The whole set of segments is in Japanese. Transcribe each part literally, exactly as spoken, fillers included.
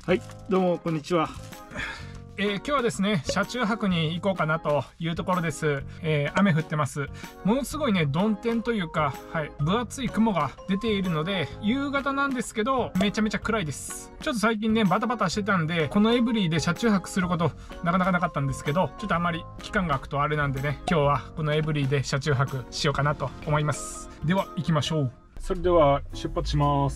はい、どうもこんにちは。 えー、今日はですね、車中泊に行こうかなというところです。えー、雨降ってます。ものすごいね、曇天というか、はい、分厚い雲が出ているので、夕方なんですけど、めちゃめちゃ暗いです。ちょっと最近ね、バタバタしてたんで、このエブリィで車中泊すること、なかなかなかったんですけど、ちょっとあんまり期間が空くとあれなんでね、今日はこのエブリィで車中泊しようかなと思います。では、行きましょう。それでは、出発します。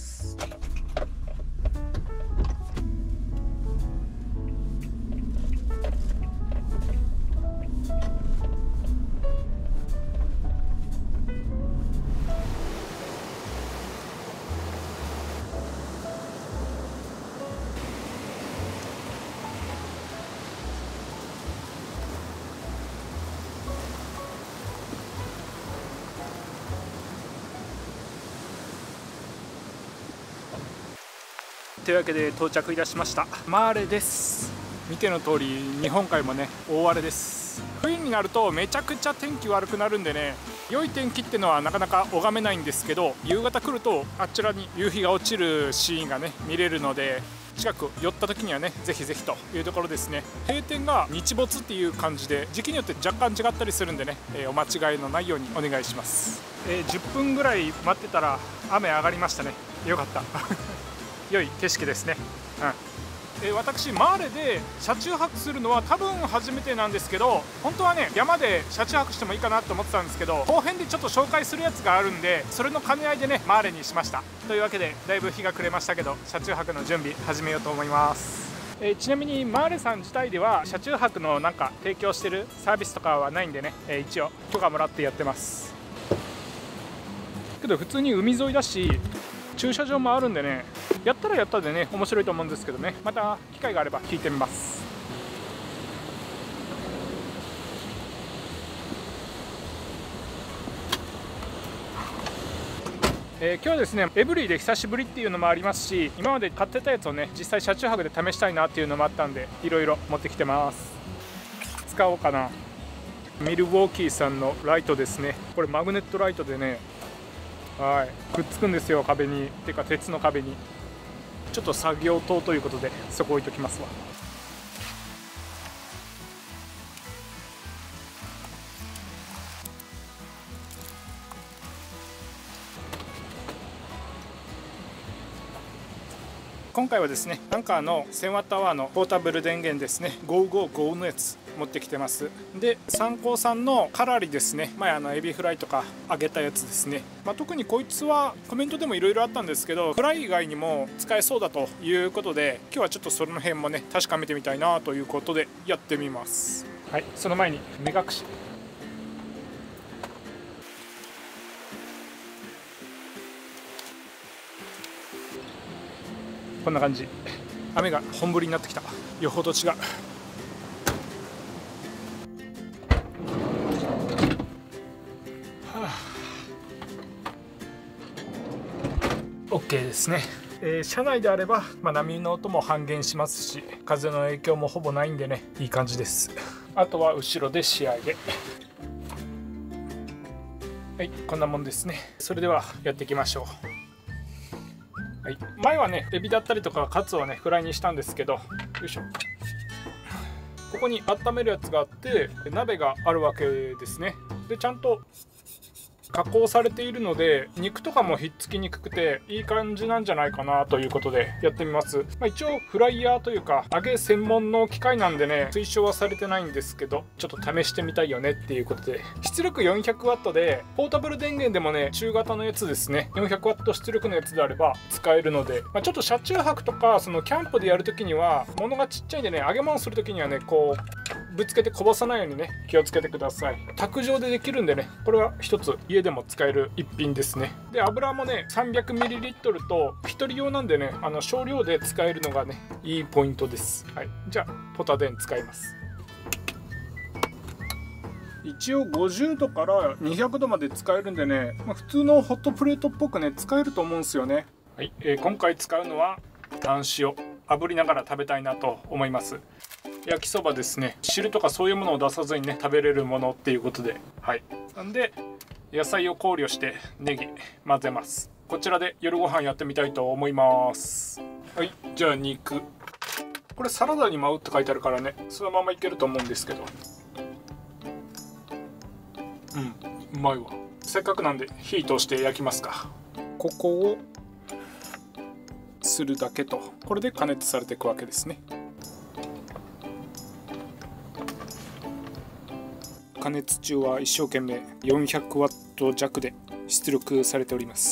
というわけで到着いたしました。マーレです。見ての通り日本海もね大荒れです。冬になるとめちゃくちゃ天気悪くなるんでね、良い天気ってのはなかなか拝めないんですけど、夕方来るとあちらに夕日が落ちるシーンがね見れるので、近く寄った時にはねぜひぜひというところですね。閉店が日没っていう感じで、時期によって若干違ったりするんでね、えー、お間違いのないようにお願いします。えー、じゅっぷんぐらい待ってたら雨上がりましたね。よかった良い景色ですね。うん、えー、私マーレで車中泊するのは多分初めてなんですけど、本当はね山で車中泊してもいいかなと思ってたんですけど、後編でちょっと紹介するやつがあるんで、それの兼ね合いでねマーレにしました。というわけでだいぶ日が暮れましたけど、車中泊の準備始めようと思います。えー、ちなみにマーレさん自体では車中泊のなんか提供してるサービスとかはないんでね、えー、一応許可もらってやってます。けど普通に海沿いだし駐車場もあるんでね、やったらやったでね面白いと思うんですけどね、また機会があれば聞いてみます。えー、今日はですねエブリィで久しぶりっていうのもありますし、今まで買ってたやつをね実際車中泊で試したいなっていうのもあったんで、いろいろ持ってきてます。使おうかな。ミルウォーキーさんのライトですね。これマグネットライトでね、はい、くっつくんですよ、壁に。てか鉄の壁に。ちょっと作業灯ということでそこ置いときますわ。今回はですねアンカーのせんワットアワーのポータブル電源ですね、ごーごーごーのやつ持ってきてます。で三幸さんのカラリですね、前あのエビフライとか揚げたやつですね。まあ、特にこいつはコメントでもいろいろあったんですけど、フライ以外にも使えそうだということで、今日はちょっとその辺もね確かめてみたいなということでやってみます。はい、その前に目隠し。こんな感じ。雨が本降りになってきた。よほど違う。はあ、OK ですね。えー、車内であれば、まあ、波の音も半減しますし、風の影響もほぼないんでね、いい感じです。あとは後ろで仕上げ。はい、こんなもんですね。それではやっていきましょう。はい、前はねエビだったりとかカツをねフライにしたんですけど、よいしょ、ここに温めるやつがあって鍋があるわけですね。でちゃんと加工されているので肉とかもひっつきにくくていい感じなんじゃないかなということでやってみます。まあ、一応フライヤーというか揚げ専門の機械なんでね推奨はされてないんですけど、ちょっと試してみたいよねっていうことで、出力 よんひゃくワット でポータブル電源でもね中型のやつですね、 よんひゃくワット 出力のやつであれば使えるので、まあ、ちょっと車中泊とかそのキャンプでやるときには物がちっちゃいんでね、揚げ物するときにはねこうぶつけてこぼさないようにね気をつけてください。卓上でできるんでね、これは一つ家でも使える一品ですね。で油もね さんびゃくミリリットル とひとり用なんでね、あの少量で使えるのがねいいポイントです。はい、じゃあポタ電使います。一応ごじゅうどからにひゃくどまで使えるんでね、まあ、普通のホットプレートっぽくね使えると思うんですよね。はい、えー、今回使うのはタン塩、炙りながら食べたいなと思います。焼きそばですね、汁とかそういうものを出さずにね食べれるものっていうことで、はい、なんで野菜を考慮してネギ混ぜます。こちらで夜ご飯やってみたいと思います。はい、じゃあ肉これサラダに舞うって書いてあるからね、そのままいけると思うんですけど、うん、うまいわ。せっかくなんで火通して焼きますか。ここをするだけと、これで加熱されていくわけですね。加熱中は一生懸命よんひゃくワット弱で出力されております。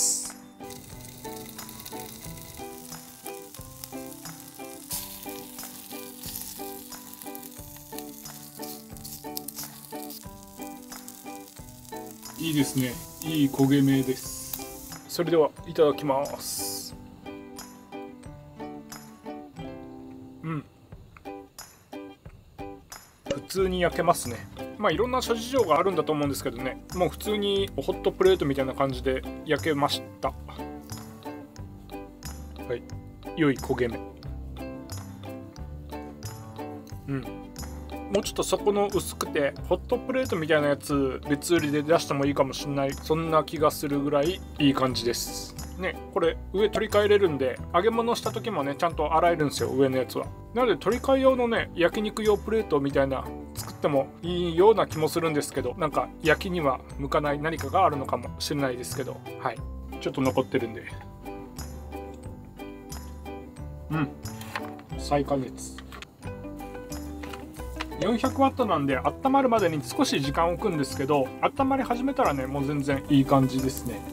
いいですね。いい焦げ目です。それではいただきます。うん。普通に焼けますね。まあいろんな諸事情があるんだと思うんですけどね、もう普通にホットプレートみたいな感じで焼けました。はい、良い焦げ目。うん。もうちょっと底の薄くてホットプレートみたいなやつ別売りで出してもいいかもしれない、そんな気がするぐらいいい感じですね。これ上取り替えれるんで、揚げ物した時もねちゃんと洗えるんですよ、上のやつは。なので取り替え用のね焼肉用プレートみたいな作ってもいいような気もするんですけど、なんか焼きには向かない何かがあるのかもしれないですけど、はい、ちょっと残ってるんで、うん再加熱。よんひゃくワットなんで温まるまでに少し時間を置くんですけど、温まり始めたらねもう全然いい感じですね。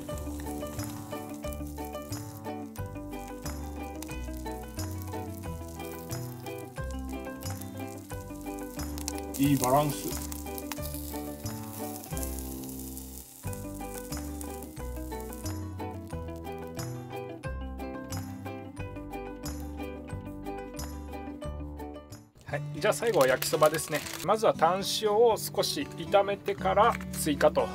いいバランス。はい、じゃあ最後は焼きそばですね。まずはタン塩を少し炒めてから追加と。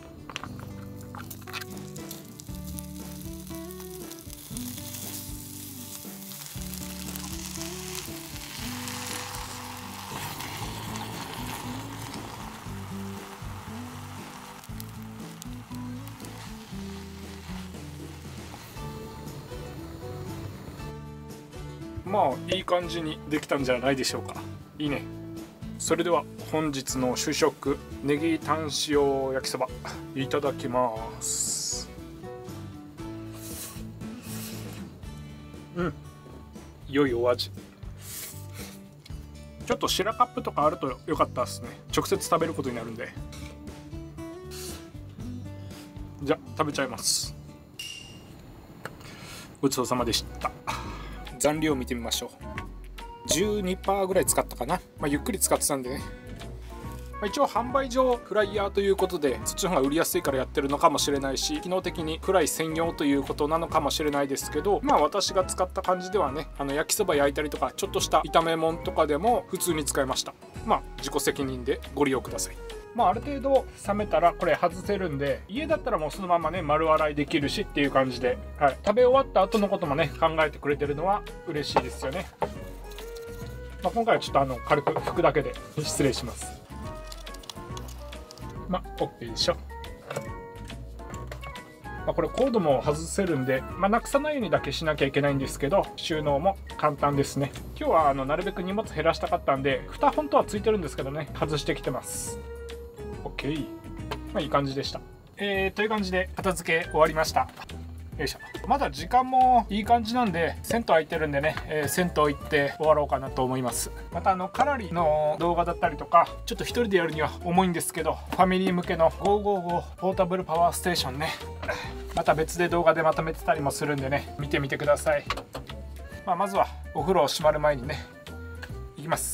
まあいい感じにできたんじゃないでしょうか。いいね。それでは本日の主食、ネギタン塩焼きそばいただきます。うん、良いお味。ちょっと白カップとかあるとよかったですね。直接食べることになるんで。じゃあ食べちゃいます。ごちそうさまでした。残量を見てみましょう。 じゅうにパーセント ぐらい使ったかな。まあ、ゆっくり使ってたんでね、まあ、一応販売上フライヤーということでそっちの方が売りやすいからやってるのかもしれないし、機能的にフライ専用ということなのかもしれないですけど、まあ私が使った感じではね、あの焼きそば焼いたりとかちょっとした炒め物とかでも普通に使えました。まあ自己責任でご利用ください。まあ、ある程度冷めたらこれ外せるんで、家だったらもうそのままね丸洗いできるしっていう感じで、はい、食べ終わった後のこともね考えてくれてるのは嬉しいですよね。まあ、今回はちょっとあの軽く拭くだけで失礼します。まあ OK でしょ。まあ、これコードも外せるんで、まあ、なくさないようにだけしなきゃいけないんですけど、収納も簡単ですね。今日はあのなるべく荷物減らしたかったんで、蓋本当はついてるんですけどね外してきてます。 OK、まあ、いい感じでした。えー、という感じで片付け終わりました。よいしょ。まだ時間もいい感じなんで、銭湯空いてるんでね、えー、銭湯行って終わろうかなと思います。またあのカラリの動画だったりとか、ちょっと一人でやるには重いんですけど、ファミリー向けのごーごーごーポータブルパワーステーションね、また別で動画でまとめてたりもするんでね、見てみてください。まあ、まずはお風呂を閉まる前にね行きます。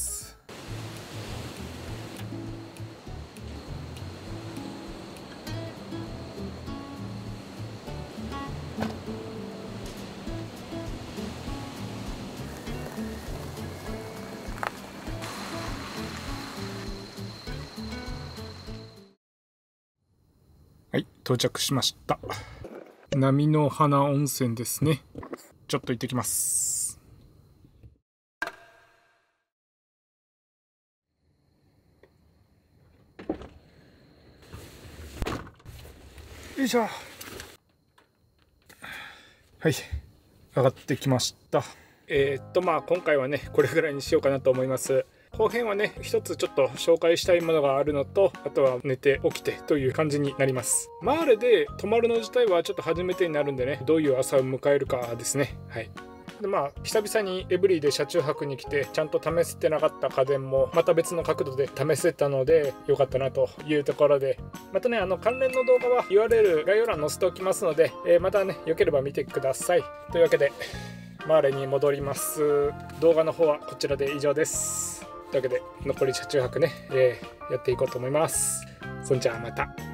はい、到着しました。波の花温泉ですね。ちょっと行ってきます。よいしょ。はい、上がってきました。 えー、っとまあ今回はねこれぐらいにしようかなと思います。後編はね一つちょっと紹介したいものがあるのと、あとは寝て起きてという感じになります。マーレで泊まるの自体はちょっと初めてになるんでね、どういう朝を迎えるかですね。はい。でまあ久々にエブリィで車中泊に来てちゃんと試せてなかった家電もまた別の角度で試せたので良かったなというところで、またねあの関連の動画は ユーアールエル 概要欄載せておきますので、えー、またねよければ見てください。というわけでマーレに戻ります。動画の方はこちらで以上です。というわけで残り車中泊ね、えー、やっていこうと思います。そんじゃあまた。